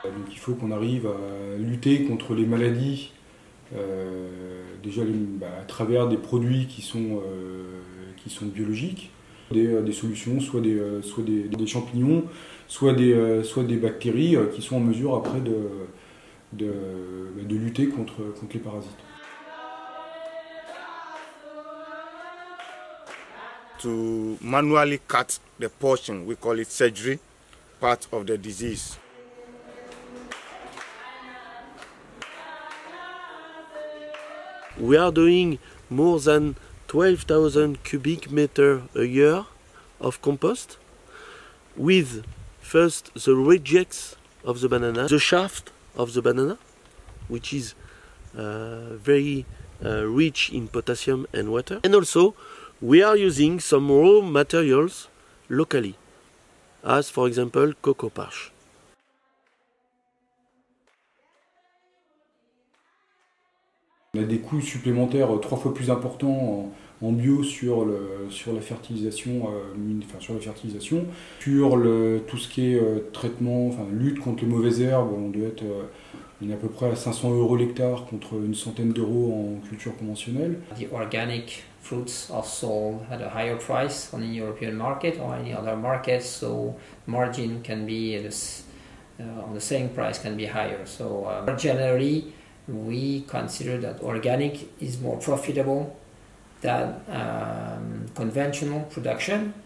Donc il faut qu'on arrive à lutter contre les maladies, déjà à travers des produits qui sont biologiques, des solutions, soit des champignons, soit des bactéries qui sont en mesure après de lutter contre les parasites. To manually cut the portion, we call it surgery, part of the disease. We are doing more than 12,000 cubic meters a year of compost with first the rejects of the banana, the shaft of the banana, which is very rich in potassium and water, and also we are using some raw materials locally, as for example cocoa pash. On a des coûts supplémentaires 3 fois plus importants en bio sur la fertilisation, sur tout ce qui est traitement, lutte contre les mauvaises herbes. On est à peu près à 500 € l'hectare contre une centaine d'euros en culture conventionnelle. The organic fruits are sold at a higher price on the European market or any other market, so margin can be on the selling price can be higher. So generally, we consider that organic is more profitable than conventional production.